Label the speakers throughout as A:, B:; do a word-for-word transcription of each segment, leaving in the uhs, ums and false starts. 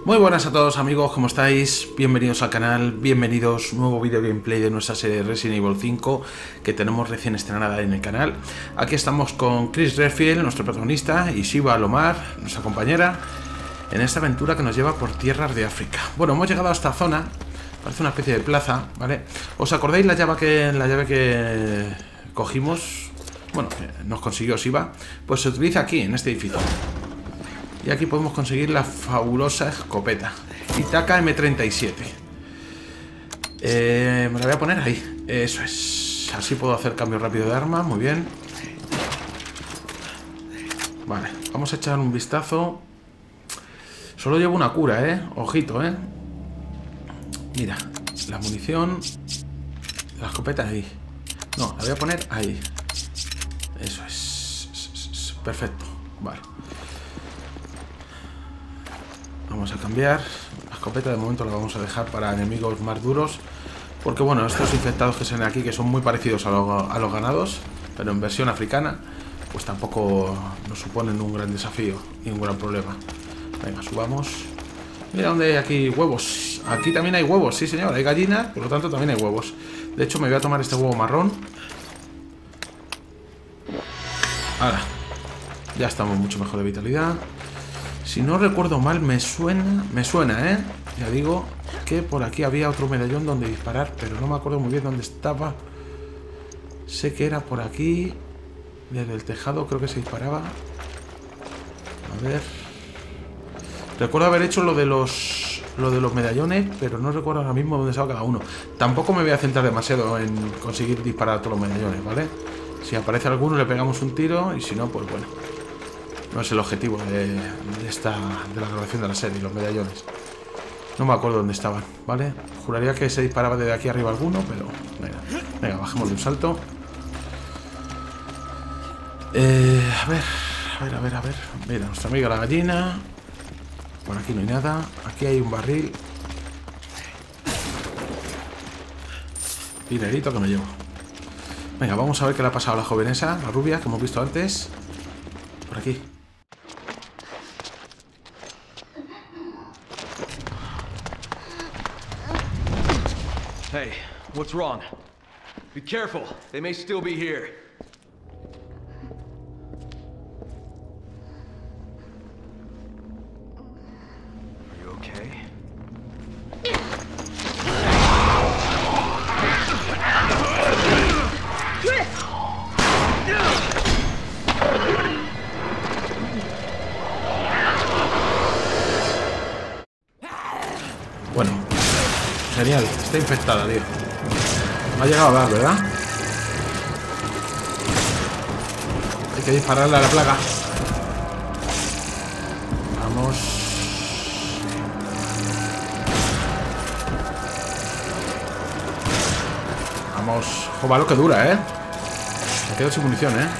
A: Muy buenas a todos amigos, ¿cómo estáis? Bienvenidos al canal, bienvenidos, nuevo vídeo gameplay de nuestra serie Resident Evil cinco que tenemos recién estrenada en el canal. Aquí estamos con Chris Redfield, nuestro protagonista, y Shiva Alomar, nuestra compañera, en esta aventura que nos lleva por tierras de África. Bueno, hemos llegado a esta zona, parece una especie de plaza, ¿vale? ¿Os acordáis la llave que, la llave que cogimos? Bueno, que nos consiguió Shiva, pues se utiliza aquí, en este edificio. Y aquí podemos conseguir la fabulosa escopeta Ithaca eme treinta y siete. eh, Me la voy a poner ahí. Eso es. Así puedo hacer cambio rápido de arma. Muy bien. Vale, vamos a echar un vistazo. Solo llevo una cura, eh. Ojito, eh. Mira, la munición. La escopeta ahí. No, la voy a poner ahí. Eso es. Perfecto. Vale. Vamos a cambiar. La escopeta de momento la vamos a dejar para enemigos más duros. Porque bueno, estos infectados que se ven aquí, que son muy parecidos a, lo, a los ganados, pero en versión africana, pues tampoco nos suponen un gran desafío y un gran problema. Venga, subamos. Mira dónde hay aquí huevos. Aquí también hay huevos, sí señor. Hay gallinas, por lo tanto también hay huevos. De hecho me voy a tomar este huevo marrón. Ahora, ya estamos mucho mejor de vitalidad. Si no recuerdo mal, me suena, me suena, ¿eh? Ya digo que por aquí había otro medallón donde disparar, pero no me acuerdo muy bien dónde estaba. Sé que era por aquí, desde el tejado creo que se disparaba. A ver. Recuerdo haber hecho lo de los, lo de los medallones, pero no recuerdo ahora mismo dónde estaba cada uno. Tampoco me voy a centrar demasiado en conseguir disparar a todos los medallones, ¿vale? Si aparece alguno le pegamos un tiro y si no, pues bueno. No es el objetivo de, de esta de la grabación de la serie, los medallones. No me acuerdo dónde estaban, ¿vale? Juraría que se disparaba desde aquí arriba alguno, pero... Venga, venga, bajemos de un salto. Eh, a ver, a ver, a ver, a ver. Mira, nuestra amiga la gallina. Por aquí no hay nada. Aquí hay un barril. Dinerito que me llevo. Venga, vamos a ver qué le ha pasado a la jovenesa, la rubia, que hemos visto antes. Por aquí.
B: Hey, what's wrong? Be careful. They may still be here. Are you okay?
A: Bueno, genial, está infectada, tío. Me ha llegado a dar, ¿verdad? Hay que dispararle a la plaga. Vamos. Vamos. Joder, lo que dura, ¿eh? Me quedo sin munición, ¿eh?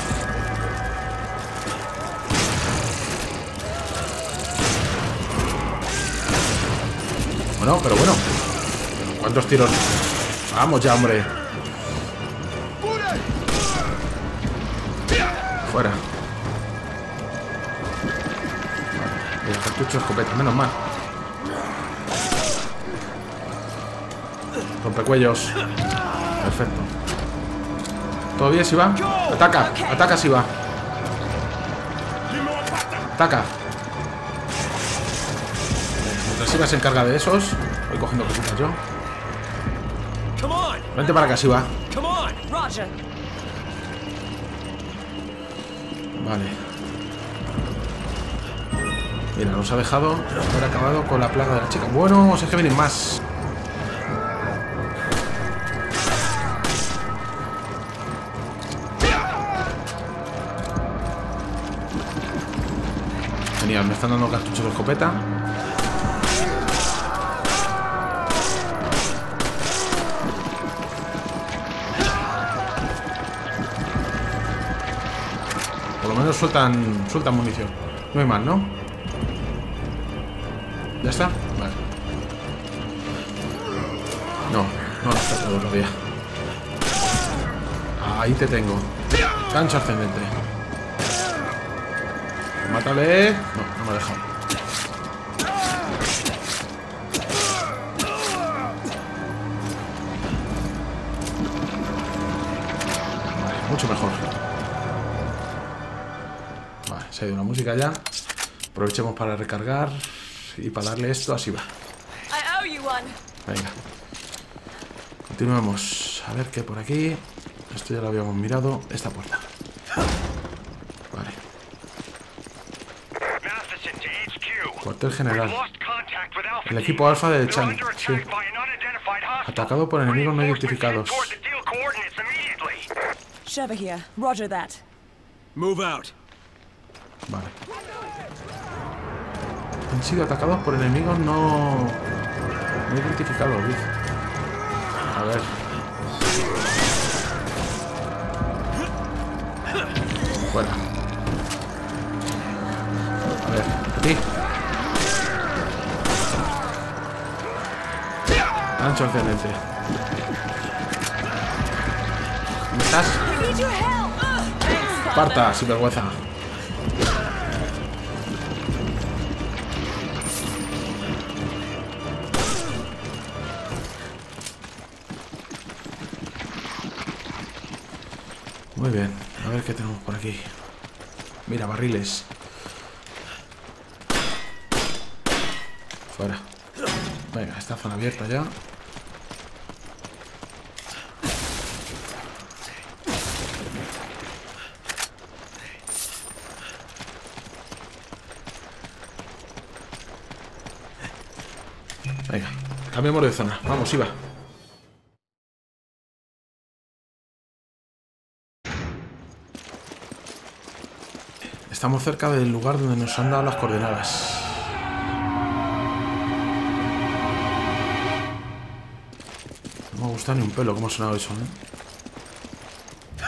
A: Bueno, pero bueno. ¿Cuántos tiros? Vamos ya, hombre. Fuera. Vale, el cartucho de escopeta, menos mal. Rompecuellos. Perfecto. ¿Todo bien, Shiva? Ataca, ataca, Shiva. Ataca. Mientras Shiva se encarga de esos, voy cogiendo cositas yo. Vente para acá, Shiva. Vale. Mira, nos ha dejado haber acabado con la plaga de la chica. Bueno, sé que vienen más. Genial, me están dando cartuchos de escopeta. Por lo menos sueltan, sueltan munición. No hay más, ¿no? ¿Ya está? Vale. No, no, no está todo todavía. Ahí te tengo. Gancho ascendente. Mátale. No, no me ha dejado. mucho mejor. Vale, se ha ido la música ya. Aprovechemos para recargar y para darle esto, así va. Venga. Continuemos. A ver qué hay por aquí. Esto ya lo habíamos mirado. Esta puerta. Vale. Cuartel general. El equipo alfa de Chan. Sí. Atacado por enemigos no identificados.
C: Sheva here. Roger that.
D: Move out.
A: Vale. Han sido atacados por enemigos no, no identificados, dice. A ver. Fuera. A ver, aquí. Ancho ascendente. ¿Dónde estás? Parta, sin vergüenza. Muy bien, a ver qué tenemos por aquí. Mira, barriles. Fuera. Venga, esta zona abierta ya. Venga, cambiamos de zona. Vamos, Iva. Estamos cerca del lugar donde nos han dado las coordenadas. No me gusta ni un pelo cómo ha sonado eso, ¿eh?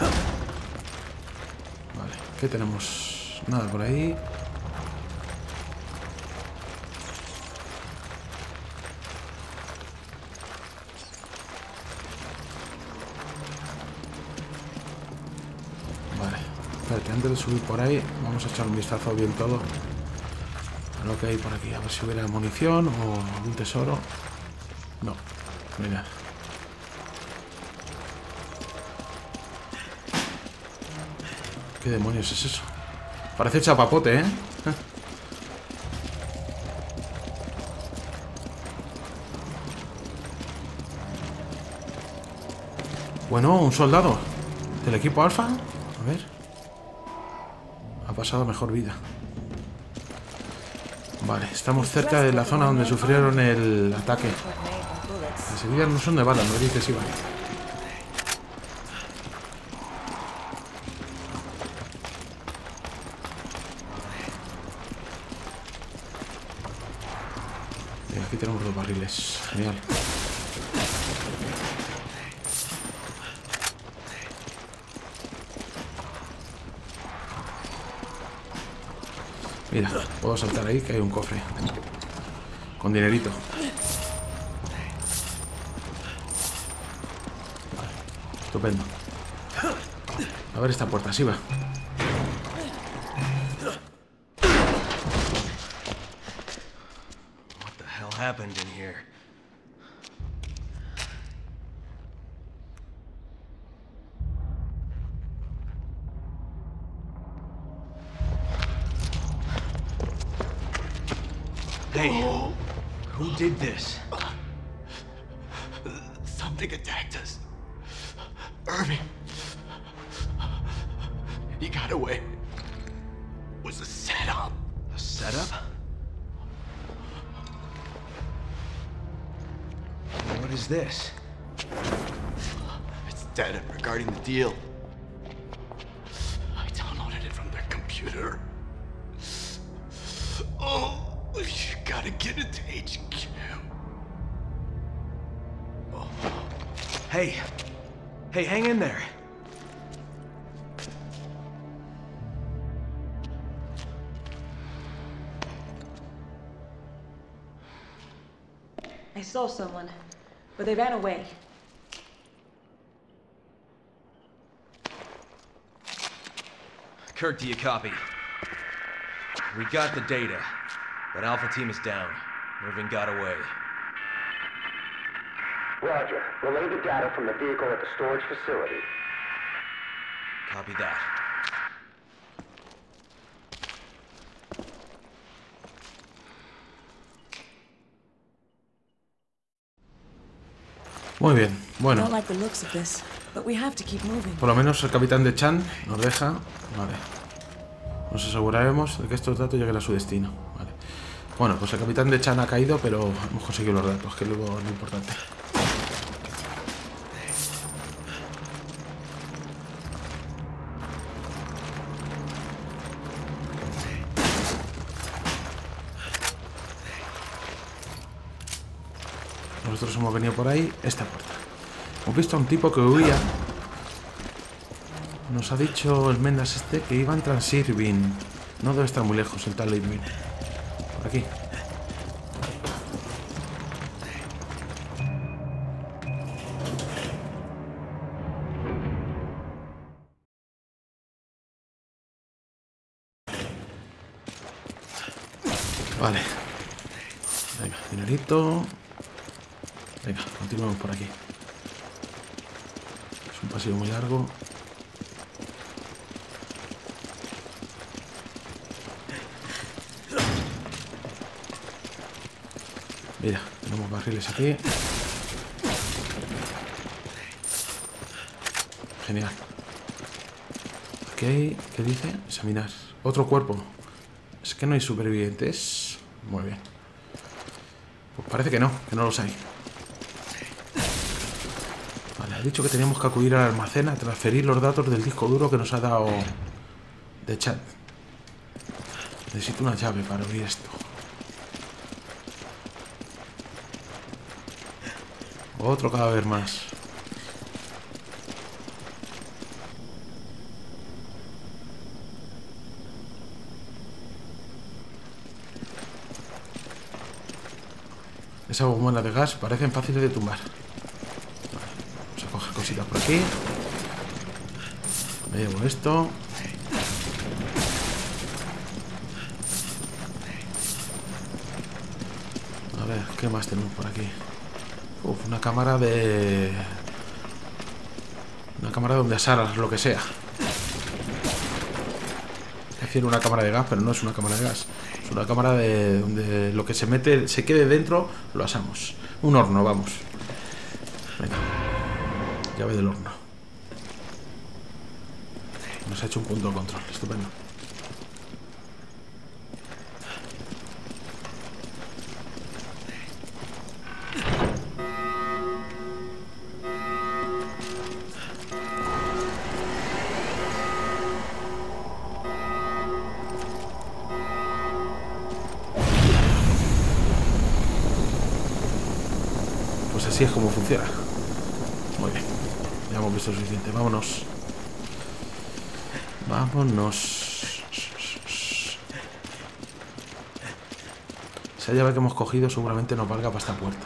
A: Vale, ¿qué tenemos? Nada por ahí. Antes de subir por ahí, vamos a echar un vistazo bien todo a lo que hay por aquí. A ver si hubiera munición o algún tesoro. No, no hay nada. ¿Qué demonios es eso? Parece chapapote, ¿eh? Bueno, un soldado del equipo alfa. A ver. Ha pasado mejor vida. Vale, estamos cerca de la zona donde sufrieron el ataque. Las heridas no son de balas, no dices Iván. Y aquí tenemos dos barriles. Genial. Mira, puedo saltar ahí que hay un cofre con dinerito. Vale, estupendo. A ver esta puerta, sí va.
B: What the hell happened in here? Hey, who did this?
E: Something attacked us. Irving. He got away. It was a setup.
B: A setup? What is this?
E: It's data regarding the deal. I downloaded it from their computer. Oh. You gotta get it to H Q.
B: Oh. Hey. Hey, hang in there.
C: I saw someone, but they ran away.
B: Kirk, do you copy? We got the data. But Alpha Team is down. Irving got away.
F: Roger. Relay the data from the vehicle at the storage facility.
B: Copy that.
A: Muy bien, bueno.
C: Don't like the looks of this, but we have to keep moving.
A: Por lo menos el capitán de Chan nos deja. Vale. Nos aseguraremos de que estos datos lleguen a su destino. Vale. Bueno, pues el capitán de Chan ha caído, pero hemos conseguido los datos, que es lo, lo importante. Nosotros hemos venido por ahí, esta puerta. Hemos visto a un tipo que huía. Nos ha dicho el Mendas este que iba en Transilvin. No debe estar muy lejos el tal Irving. Por aquí. Vale. Venga, dinerito. Venga, continuamos por aquí. Es un pasillo muy largo. Mira, tenemos barriles aquí. Genial. Ok, ¿qué dice? Examinar. Otro cuerpo. Es que no hay supervivientes. Muy bien. Pues parece que no, que no los hay. Vale, ha dicho que teníamos que acudir al almacén a transferir los datos del disco duro que nos ha dado de chat. Necesito una llave para abrir esto. Otro cadáver más. Esas bombonas de gas parecen fáciles de tumbar. Vale, vamos a coger cositas por aquí. Me llevo esto. A ver, ¿qué más tenemos por aquí? Uf, una cámara de... Una cámara donde asaras lo que sea. Es decir, una cámara de gas, pero no es una cámara de gas. Es una cámara de donde lo que se mete, se quede dentro, lo asamos. Un horno, vamos. Venga. Llave del horno. Nos ha hecho un punto de control. Estupendo. Así es como funciona. Muy bien. Ya hemos visto suficiente. Vámonos. Vámonos. Esa llave que hemos cogido seguramente nos valga para esta puerta.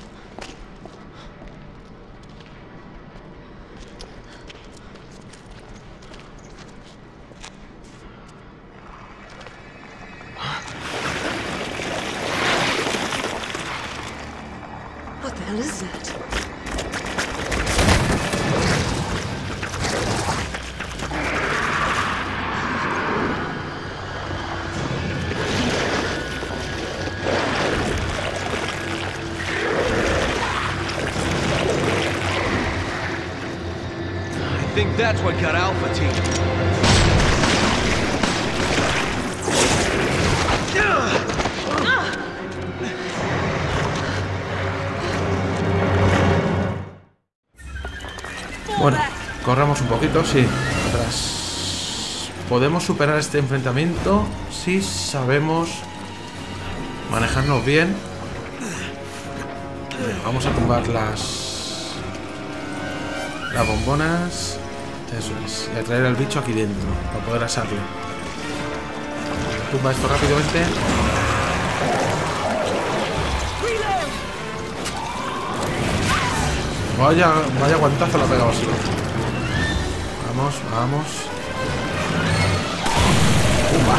C: What the hell is that?
B: I think that's what got Alpha Team.
A: Bueno, corramos un poquito, sí. Atrás. Podemos superar este enfrentamiento si sabemos manejarnos bien. Bien, vamos a tumbar las las bombonas. Eso es. Y a traer al bicho aquí dentro para poder asarle. Tumba esto rápidamente. Vaya, vaya guantazo la ha pegado así. Vamos, vamos. Pumba.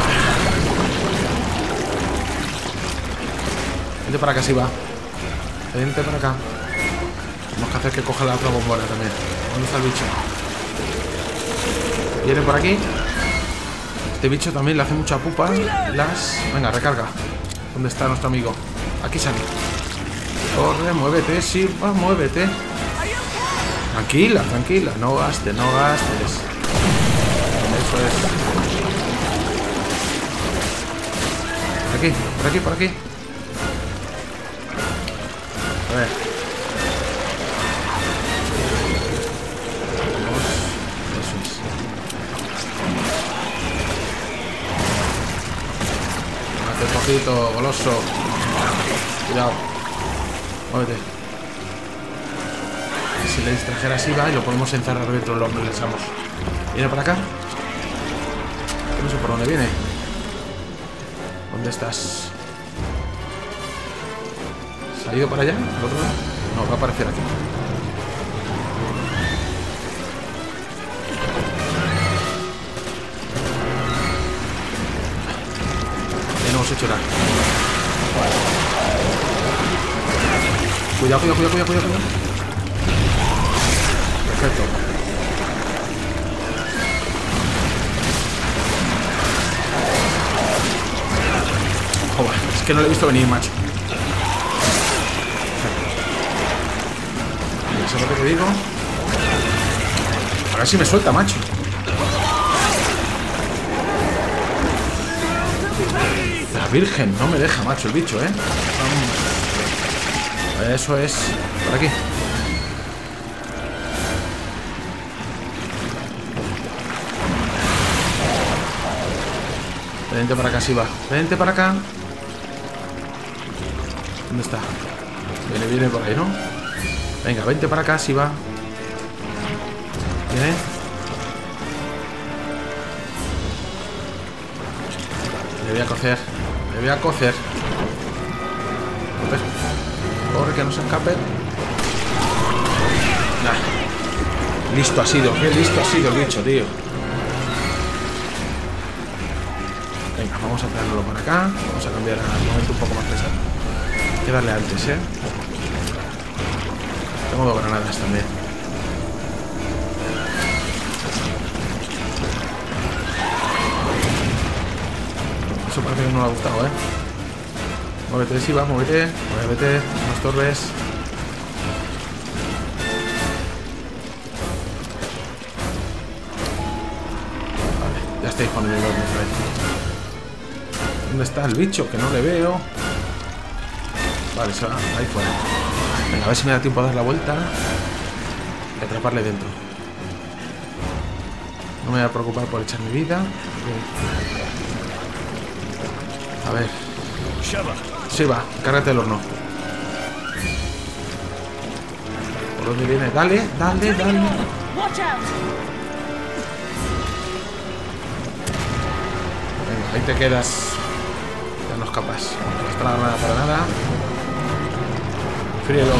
A: Vente para acá, si va. Vente para acá. Tenemos que hacer que coja la otra bombona también. ¿Dónde está el bicho? Viene por aquí. Este bicho también le hace mucha pupa. Las... Venga, recarga. ¿Dónde está nuestro amigo? Aquí sale. Corre, muévete, sí, va, muévete. Tranquila, tranquila. No gastes, no gastes. Eso es. Por aquí, por aquí, por aquí. A ver. Eso es. Mate un poquito, goloso. Cuidado. Muévete. Si le distrajera así va y lo podemos encerrar dentro del horno y le echamos. ¿Viene para acá? No sé por dónde viene. ¿Dónde estás? ¿Se ha ido para allá? ¿Al otro lado? No, va a aparecer aquí. Ya no hemos hecho nada. Cuidado, cuidado, cuidado, cuidado, cuidado. Perfecto. Joder, es que no lo he visto venir, macho. ¿Sabes lo que te digo? A ver si me suelta, macho. La Virgen, no me deja, macho, el bicho, ¿eh? Eso es. Por aquí. Vente para acá, si va. Vente para acá. ¿Dónde está? Viene, viene por ahí, ¿no? Venga, vente para acá, si va. Viene. Le voy a cocer. Le voy a cocer. Corre. Corre, que no se escape. Nah. Listo ha sido. Qué listo ha sido el bicho, tío. Venga, vamos a traerlo para acá. Vamos a cambiar al momento un poco más pesado. Hay que darle antes, ¿eh? Tengo dos granadas también. Eso parece que no le ha gustado, ¿eh? Muévete, si va, muévete. Muévete, no estorbes. Vale, ya está disponible otra vez. ¿Dónde está el bicho? Que no le veo. Vale, se va ahí fuera. Venga, a ver si me da tiempo a dar la vuelta y atraparle dentro. No me voy a preocupar por echar mi vida. A ver. Sí, va, cárgate el horno. ¿Por dónde viene? Dale, dale, dale. Venga, ahí te quedas. Ya no escapas. No está la granada para nada. Fríelo.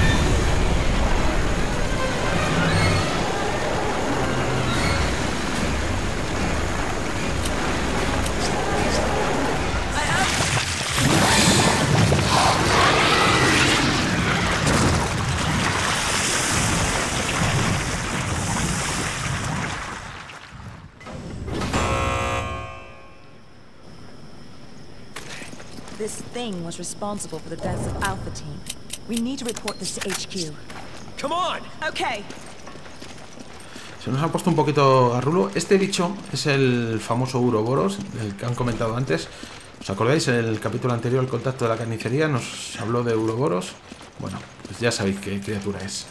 D: This thing was responsible for the deaths of Alpha Team. We need to report this to H Q.
B: Come on!
D: Okay.
A: Se nos ha puesto un poquito a rulo. Este bicho es el famoso Uroboros, el que han comentado antes. ¿Os acordáis? En el capítulo anterior, el contacto de la carnicería, nos habló de Uroboros. Bueno, pues ya sabéis qué criatura es.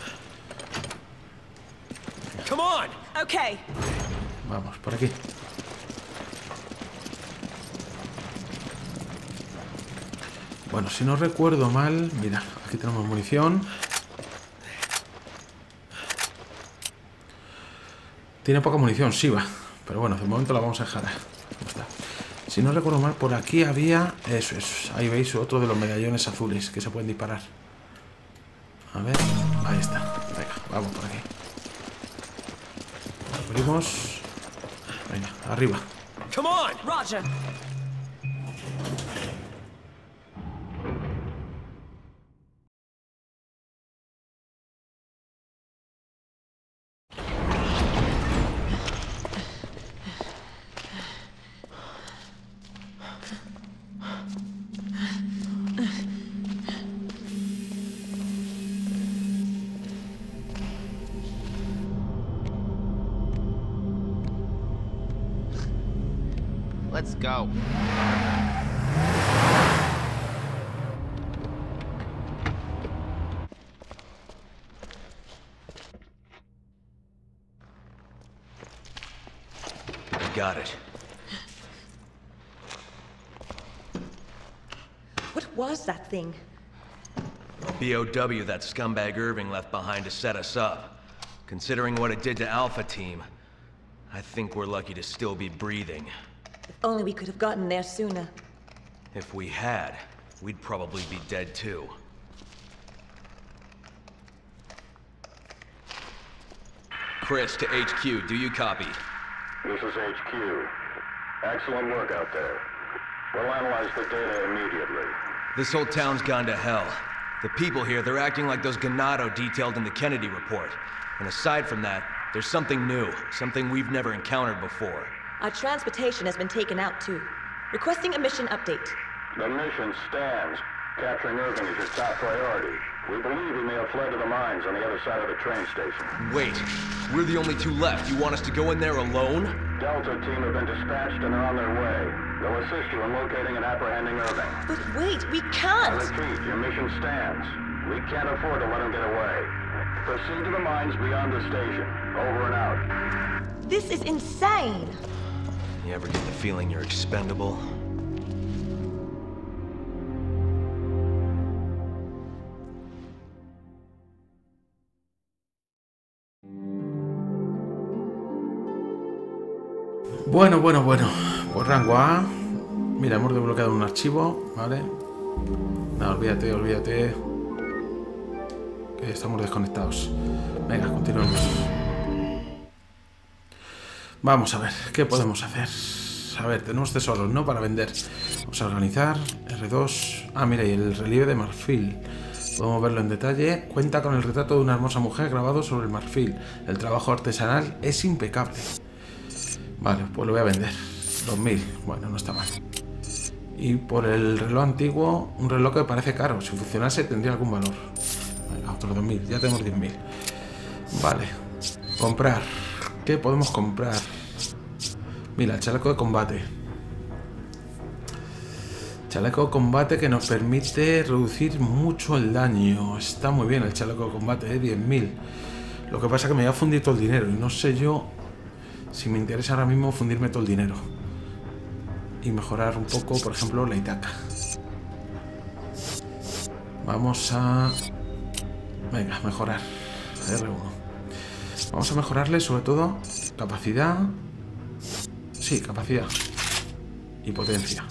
B: Come on!
D: Okay.
A: Vamos, por aquí. Bueno, si no recuerdo mal... Mira, aquí tenemos munición. Tiene poca munición, sí va. Pero bueno, de momento la vamos a dejar. ¿Cómo está? Si no recuerdo mal, por aquí había... Eso es. Ahí veis otro de los medallones azules que se pueden disparar. A ver... Ahí está. Venga, vamos por aquí. Abrimos. Venga, arriba.
B: Come on!
D: Roger.
F: Let's go.
B: Got it.
D: What was that thing?
B: B O W that scumbag Irving left behind to set us up. Considering what it did to Alpha Team, I think we're lucky to still be breathing.
D: If only we could have gotten there sooner.
B: If we had, we'd probably be dead too. Chris, to H Q, do you copy?
G: This is H Q. Excellent work out there. We'll analyze the data immediately.
B: This whole town's gone to hell. The people here, they're acting like those Ganado detailed in the Kennedy report. And aside from that, there's something new, something we've never encountered before.
D: Our transportation has been taken out too. Requesting a mission update.
G: The mission stands. Capturing Irving is your top priority. We believe he may have fled to the mines on the other side of the train station.
B: Wait, we're the only two left. You want us to go in there alone?
G: Delta team have been dispatched and are on their way. They'll assist you in locating and apprehending Irving.
D: But wait, we
G: I
D: can't!
G: repeat, your mission stands. We can't afford to let him get away. Proceed to the mines beyond the station. Over and out.
D: This is insane!
B: You ever get the feeling you're expendable?
A: Bueno, bueno, bueno. Pues rango A. Mira, hemos desbloqueado un archivo, ¿vale? No, olvídate, olvídate. Que estamos desconectados. Venga, continuemos. Vamos a ver, ¿qué podemos hacer? A ver, tenemos tesoros, ¿no? Para vender. Vamos a organizar. R dos. Ah, mira, y el relieve de marfil. Podemos verlo en detalle. Cuenta con el retrato de una hermosa mujer grabado sobre el marfil. El trabajo artesanal es impecable. Vale, pues lo voy a vender. dos mil. Bueno, no está mal. Y por el reloj antiguo, un reloj que parece caro. Si funcionase tendría algún valor. Venga, otros dos mil. Ya tenemos diez mil. Vale. Comprar. ¿Qué podemos comprar? Mira, el chaleco de combate. Chaleco de combate que nos permite reducir mucho el daño. Está muy bien el chaleco de combate, ¿eh? diez mil. Lo que pasa es que me voy a fundir todo el dinero. Y no sé yo si me interesa ahora mismo fundirme todo el dinero. Y mejorar un poco, por ejemplo, la Itaca. Vamos a... Venga, mejorar. R uno. Vamos a mejorarle sobre todo capacidad. Sí, capacidad. Y potencia.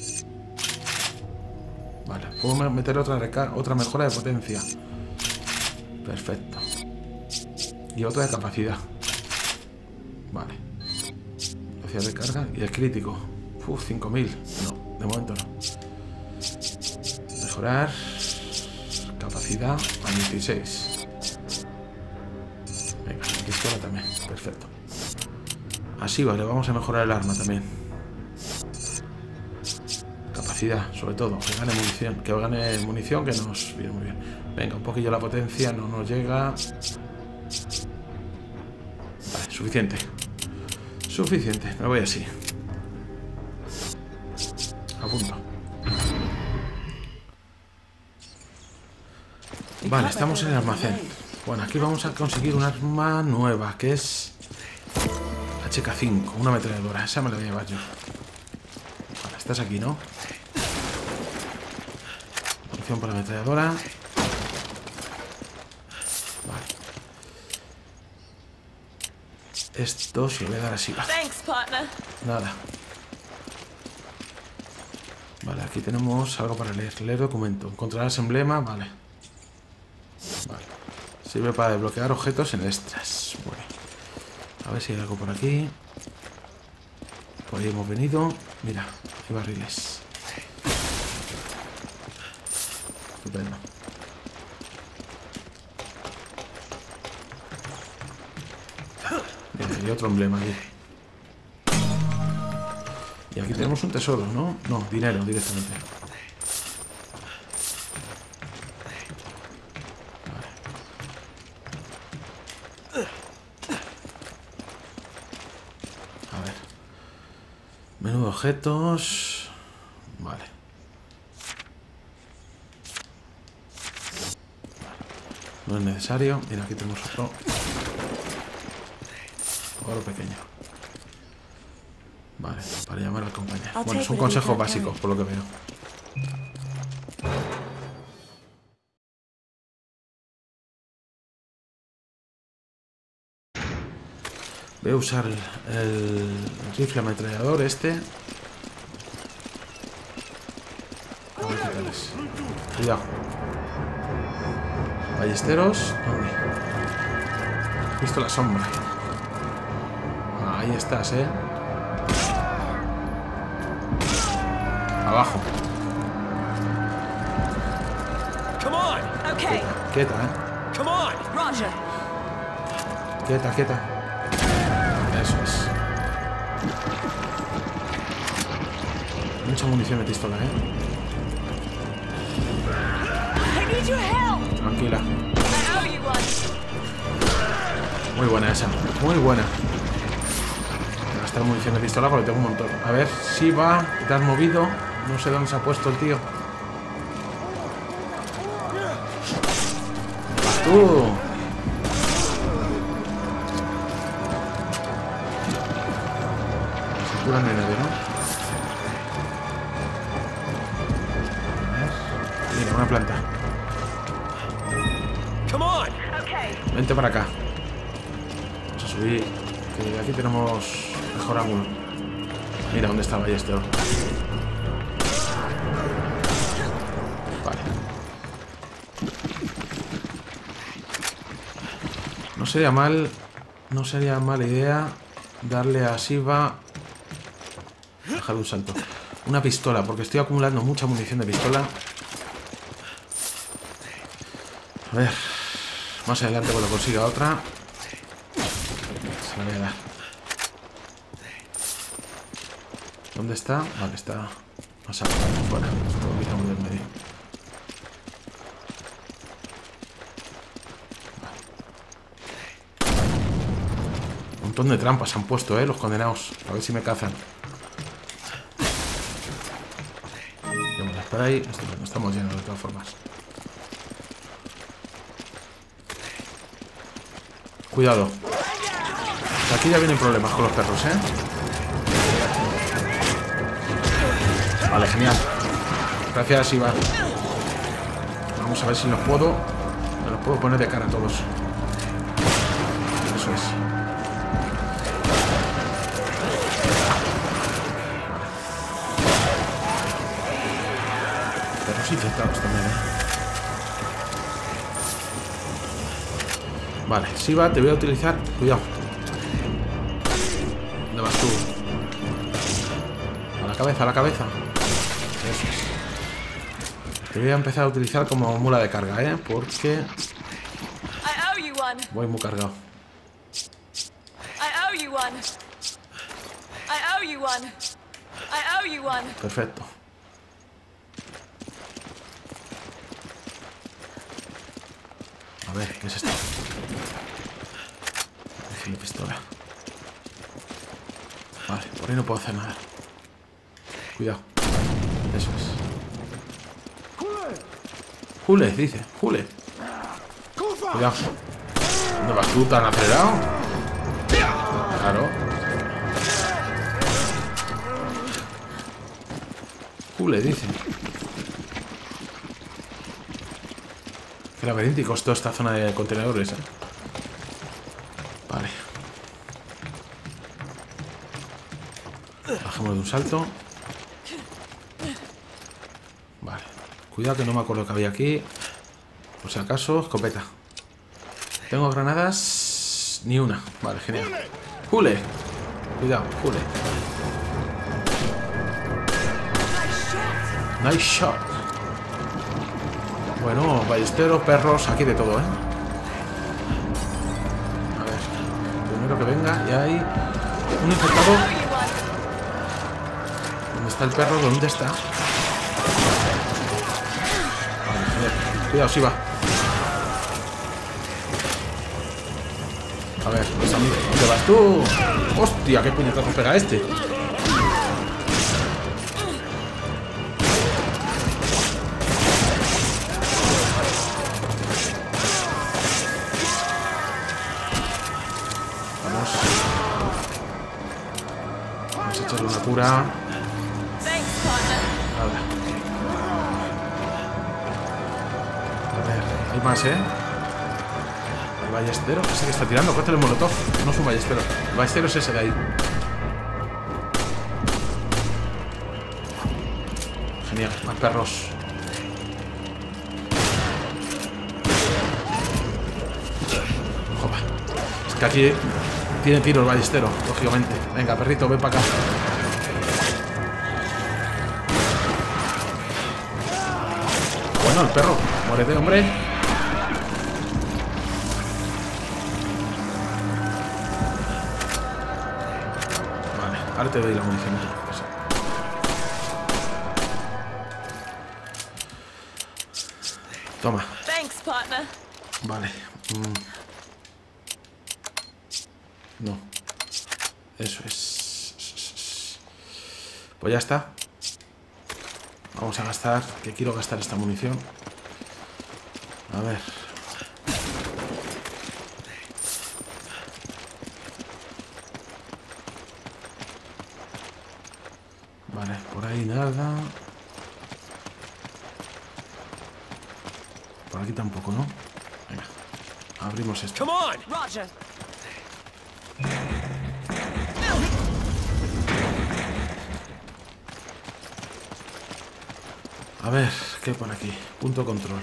A: Vale, puedo meter otra, otra mejora de potencia. Perfecto. Y otra de capacidad. Vale. Velocidad de carga y el crítico. Uf, cinco mil. No, de momento no. Mejorar. Capacidad a dieciséis. Venga, la pistola también. Perfecto. Así vale, vamos a mejorar el arma también. Capacidad, sobre todo. Que gane munición. Que gane munición que nos viene muy bien. Venga, un poquillo la potencia. No nos llega. Vale, suficiente. Suficiente. Me voy así. A punto. Vale, estamos en el almacén. Bueno, aquí vamos a conseguir un arma nueva, que es H K cinco, una ametralladora. Esa me la voy a llevar yo. Vale, estás aquí, ¿no? Munición para la ametralladora. Vale. Esto se lo voy a dar así.
D: Thanks, partner.
A: Nada. Vale, aquí tenemos algo para leer. Leer documento. Encontrarás emblema. Vale. Vale. Sirve para desbloquear objetos en extras. Bueno. A ver si hay algo por aquí. Por ahí hemos venido. Mira, hay barriles. Estupendo. Mira, hay otro emblema aquí. Y aquí tenemos un tesoro, ¿no? No, dinero directamente. Menú de objetos. Vale. No es necesario. Mira, aquí tenemos otro. Oro pequeño. Vale, para llamar al compañero. Bueno, son consejos básicos, por lo que veo. Voy a usar el, el rifle ametrallador este. A ver qué tal es. Cuidado. Ballesteros. ¿Dónde? He visto la sombra. Ah, ahí estás, eh. Abajo.
B: Come on.
D: Okay.
A: Quieta, eh.
B: Come on.
D: Roger.
A: Quieta, quieta. Eso es. Mucha munición de pistola, eh.
D: I need your help.
A: Tranquila.
D: I owe you one.
A: Muy buena esa. Muy buena. Voy a gastar munición de pistola porque tengo un montón. A ver, si va. Te has movido. No sé dónde se ha puesto el tío. ¡Vas tú! Se cura en el aire, ¿no? A ver. Mira, una planta.
B: Come on.
D: Okay.
A: Vente para acá. Vamos a subir. Que aquí tenemos mejor ángulo. Mira dónde está el ballestero. Vale. No sería mal. No sería mala idea darle a Shiva. Dejar un salto. Una pistola, porque estoy acumulando mucha munición de pistola. A ver. Más adelante cuando consiga otra. Se la voy a dar. ¿Dónde está? Vale, está más abajo, fuera. Esto lo quitamos del medio. Vale. Un montón de trampas han puesto, eh, los condenados. A ver si me cazan. Vamos por ahí. Estupendo, estamos llenos de todas formas. Cuidado. Aquí ya vienen problemas con los perros, ¿eh? Vale, genial. Gracias, Iván. Vamos a ver si los puedo. Me los puedo poner de cara a todos. Eso es. Perros infectados también, ¿eh? Vale, Shiva, te voy a utilizar. Cuidado. ¿Dónde vas tú? A la cabeza, a la cabeza. Eso es. Te voy a empezar a utilizar como mula de carga, ¿eh? Porque
D: I owe you one.
A: voy muy cargado.
D: I owe you one. I owe you one. I owe you one.
A: Perfecto. A ver, ¿qué es esto? Rifle de pistola. Vale, por ahí no puedo hacer nada. Cuidado. Eso es. Jule, dice. Jule. Cuidado. ¿Dónde vas tú tan acelerado? Claro. Jule, dice. Qué laberíntico es toda esta zona de contenedores, ¿eh? Vale. Bajamos de un salto. Vale. Cuidado que no me acuerdo que había aquí. Por si acaso, escopeta. Tengo granadas. Ni una. Vale, genial. Jule. Cuidado, Jule. Nice shot. Bueno, ballesteros, perros, aquí de todo, ¿eh? A ver. Primero que venga, y hay un infectado. ¿Dónde está el perro? ¿Dónde está? Vale, genial. Cuidado, Shiva. A ver, pues a mí, ¿dónde vas tú? ¡Hostia! ¡Qué puñetazo pega este! Vamos a echarle una cura.
D: Thanks, partner.
A: Nada. A ver, hay más, ¿eh? El ballestero, ese que está tirando, cógete el molotov. No es un ballestero. El ballestero es ese de ahí. Genial, más perros. Joder. Es que aquí tiene tiro el ballestero, lógicamente. Venga, perrito, ven para acá. Bueno, el perro. Muérete, hombre. Vale, ahora te doy la munición. Toma.
D: Thanks, partner.
A: Vale. Mm. No. Eso es. Pues ya está. Vamos a gastar, que quiero gastar esta munición. A ver. Vale, por ahí nada. Por aquí tampoco, ¿no? Venga, abrimos esto.
B: Come on!
D: Roger.
A: A ver, ¿qué hay por aquí? Punto control.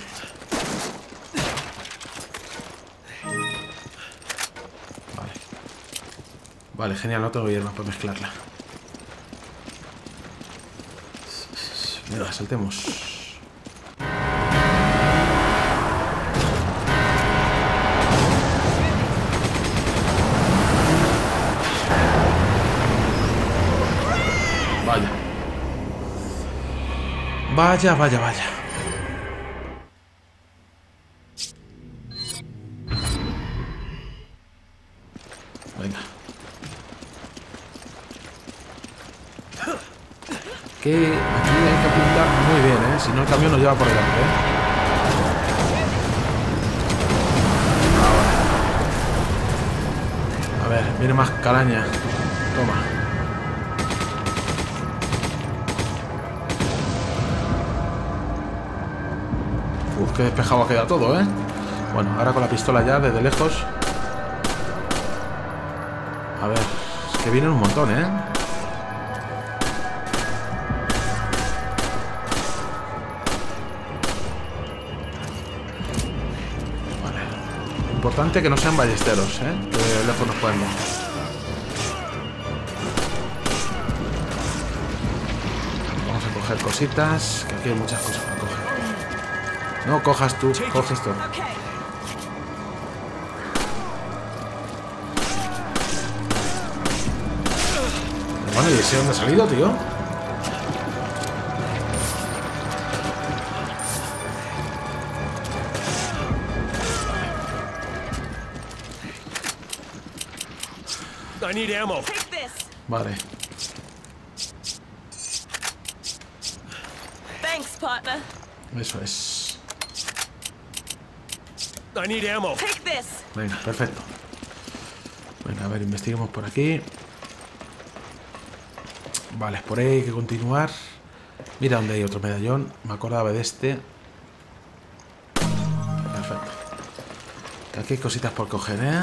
A: Vale. Vale, genial, no tengo hierba para mezclarla. Venga, saltemos. Vaya. Vaya, vaya, vaya. Venga. Que aquí hay que apuntar muy bien, ¿eh? Si no el camión nos lleva por delante, ¿eh? Ahora. A ver, viene más calaña. Toma. Uf, qué despejado ha quedado todo, ¿eh? Bueno, ahora con la pistola ya, desde lejos. A ver, es que vienen un montón, ¿eh? Vale. Importante que no sean ballesteros, ¿eh? Que de lejos nos pueden ver. Vamos a coger cositas, que aquí hay muchas cosas para coger. No cojas tú, coges tú.
D: Okay.
A: Bueno, ¿y ese dónde ha salido, tío?
B: I need ammo.
D: Take this.
A: Vale.
D: Thanks, partner.
A: Eso es.
B: I need ammo.
D: Take this.
A: Venga, perfecto. Venga, a ver, investiguemos por aquí. Vale, por ahí hay que continuar. Mira dónde hay otro medallón. Me acordaba de este. Perfecto. Que aquí hay cositas por coger, ¿eh?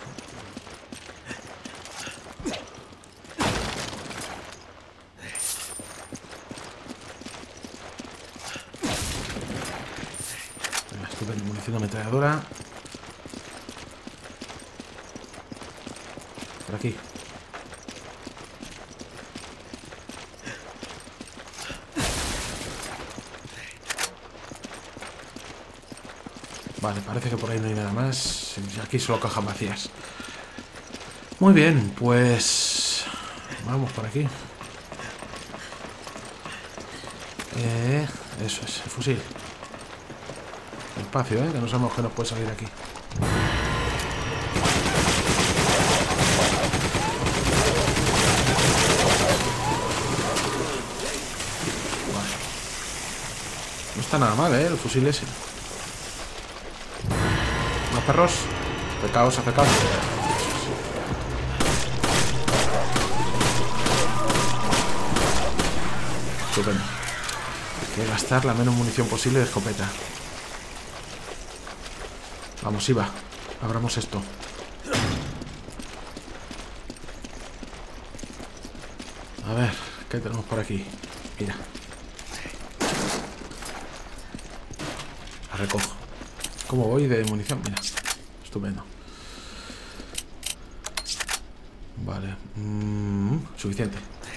A: Venga, estupendo. Munición de ametralladora. Por aquí. Vale, parece que por ahí no hay nada más. Aquí solo cajas vacías. Muy bien, pues... vamos por aquí. Eh, eso es, el fusil. Despacio, ¿eh? Que no sabemos que nos puede salir aquí. Vale. No está nada mal, ¿eh? El fusil ese. Más perros. Acercaos, acercaos. Estupendo. Hay que gastar la menos munición posible de escopeta. Vamos, Iva. Abramos esto. A ver, ¿qué tenemos por aquí? Mira. La recojo. ¿Cómo voy de munición? Mira. Estupendo. Vale. Mm, suficiente.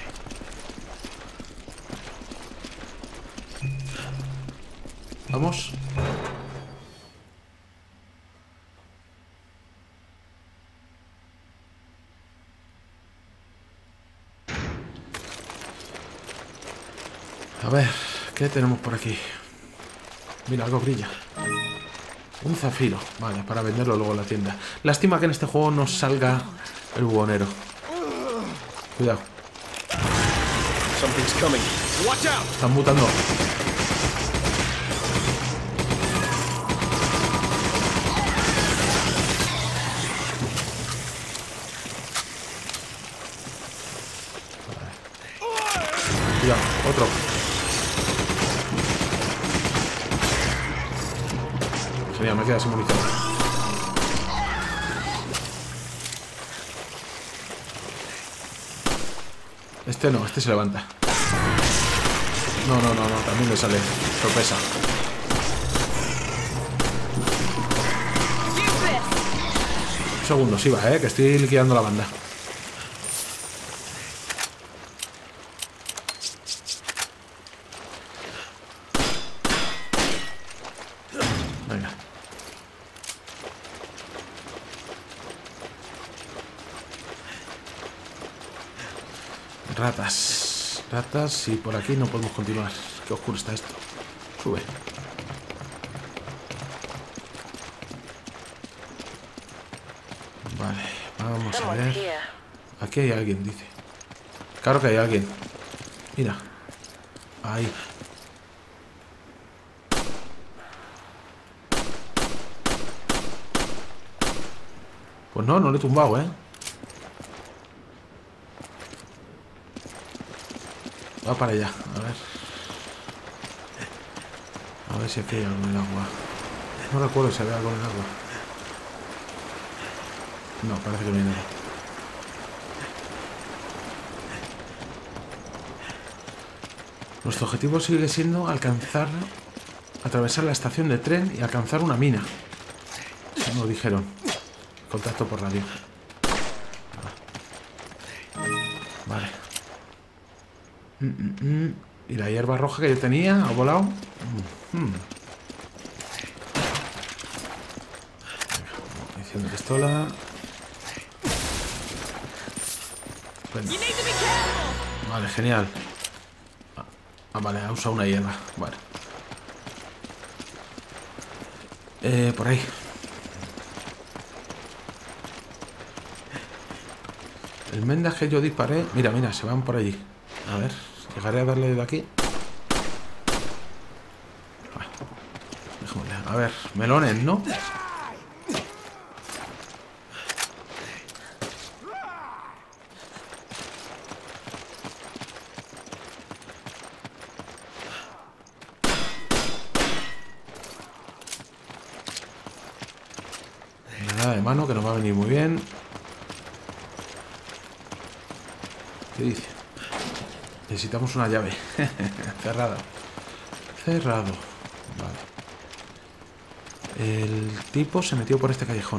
A: Vamos. A ver, ¿qué tenemos por aquí? Mira, algo brilla. Un zafiro. Vale, para venderlo luego en la tienda. Lástima que en este juego no salga el bubonero. Cuidado.
B: Something's coming. Watch out.
A: Están mutando. Cuidado, otro. Genial, me queda sin munición. Este no, este se levanta. No, no, no, no, también le sale. Sorpresa. Un segundo, sí va, eh, que estoy liquidando la banda. Venga. Ratas. Ratas y por aquí no podemos continuar. Qué oscuro está esto. Sube. Vale, vamos a ver. Aquí hay alguien, dice. Claro que hay alguien. Mira. Ahí. Pues no, no le he tumbado, ¿eh? Va para allá, a ver. A ver si aquí hay algo en el agua. No recuerdo si había algo en el agua. No, parece que no hay nada. Nuestro objetivo sigue siendo alcanzar, atravesar la estación de tren y alcanzar una mina. Nos dijeron. Contacto por radio. Vale. Mm, mm, mm. Y la hierba roja que yo tenía ha volado. Mm, mm. Munición de pistola. Bueno. Vale, genial. Ah, vale, ha usado una hierba. Vale. Eh, por ahí. El mendas que yo disparé. Mira, mira, se van por allí. A ver, llegaré a darle de aquí. Déjame, a ver, melones, ¿no? Nada de mano, que nos va a venir muy bien. ¿Qué dice? Necesitamos una llave. Cerrada. Cerrado. Vale. El tipo se metió por este callejón.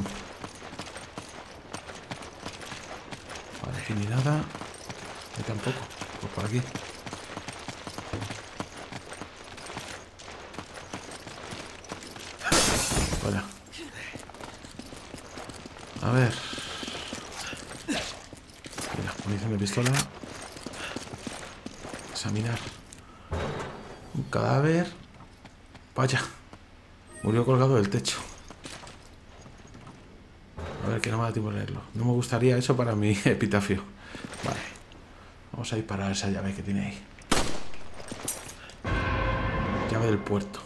A: Vale, aquí ni nada. Ahí tampoco. Pues por aquí. Vaya. A ver. Mira, munición de pistola. Examinar. Un cadáver. Vaya. Murió colgado del techo. A ver, que no me da tiempo de leerlo. No me gustaría eso para mi epitafio. Vale. Vamos a disparar esa llave que tiene ahí. Llave del puerto.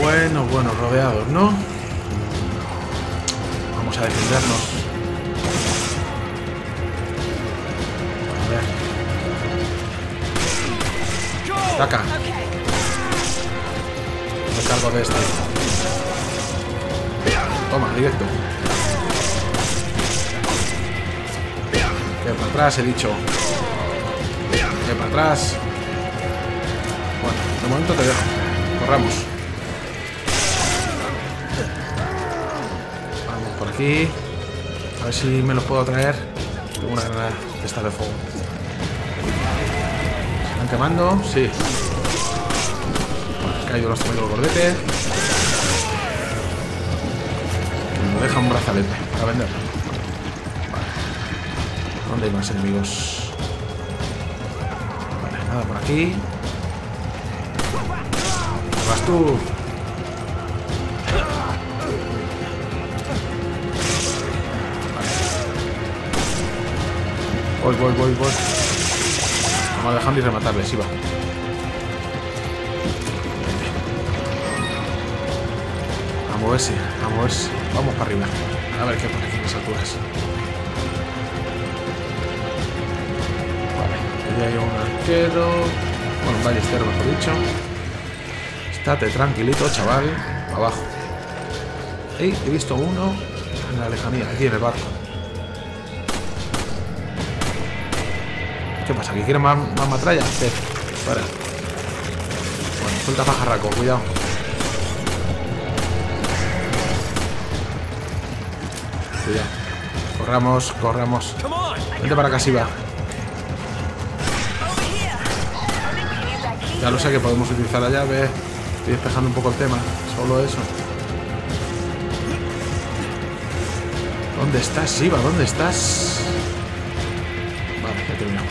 A: Bueno, bueno, rodeados, ¿no? Vamos a defendernos. A ver. Ataca. Me cargo de este. Toma, directo. Que para atrás, he dicho. Que para atrás. Bueno, de momento te dejo. Corramos. Vamos por aquí. A ver si me los puedo traer. Tengo una granada de esta de fuego. ¿Se están quemando? Sí. Bueno, han caído los tremendo gordete. Me deja un brazalete para venderlo. Vale. ¿Dónde hay más enemigos? Vale, nada por aquí. Vas tú. Voy, voy, voy, voy. Vamos a dejarlo y rematarle, sí va. A moverse, a moverse. Vamos para arriba. A ver qué pone aquí en las alturas. Vale, ya hay un arquero. Bueno, un ballestero, mejor dicho. Estate tranquilito, chaval. Abajo. Hey, he visto uno en la lejanía, aquí en el barco. ¿Qué pasa? ¿Que quiere más, más metralla? Sí. Para. Bueno, suelta pajarraco, cuidado. Cuidado. Corramos, corramos. Vente para acá, Siva. Ya lo sé que podemos utilizar la llave. Estoy despejando un poco el tema. Solo eso. ¿Dónde estás, Siva? ¿Dónde estás? Vale, ya he terminado.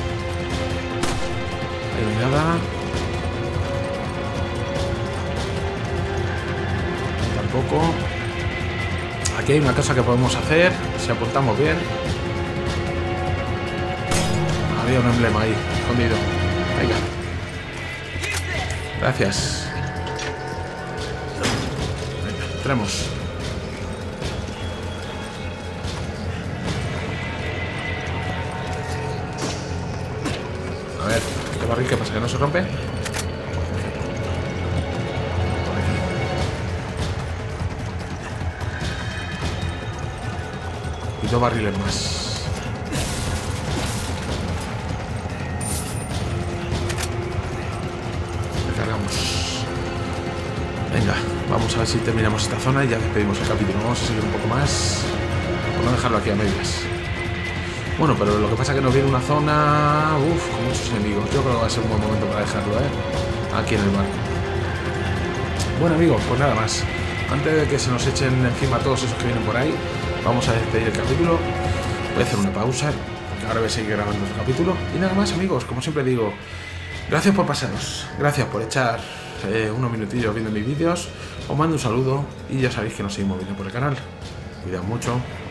A: Hay nada. Tampoco. Aquí hay una cosa que podemos hacer. Si apuntamos bien. Había un emblema ahí, escondido. Venga. Gracias. Venga, entremos. A ver, este barril, ¿qué pasa? ¿Que no se rompe? Por aquí. Y dos barriles más. Venga, vamos a ver si terminamos esta zona y ya despedimos el capítulo. Vamos a seguir un poco más por no dejarlo aquí a medias. Bueno, pero lo que pasa es que nos viene una zona uff, con muchos enemigos. Yo creo que va a ser un buen momento para dejarlo, ¿eh? Aquí en el barco. Bueno, amigos, pues nada más. Antes de que se nos echen encima todos esos que vienen por ahí, vamos a despedir el capítulo. Voy a hacer una pausa, porque ahora voy a seguir grabando el capítulo. Y nada más, amigos, como siempre digo, gracias por pasaros. Gracias por echar Eh, unos minutillos viendo mis vídeos. Os mando un saludo y ya sabéis que nos seguimos viendo por el canal. Cuidado mucho.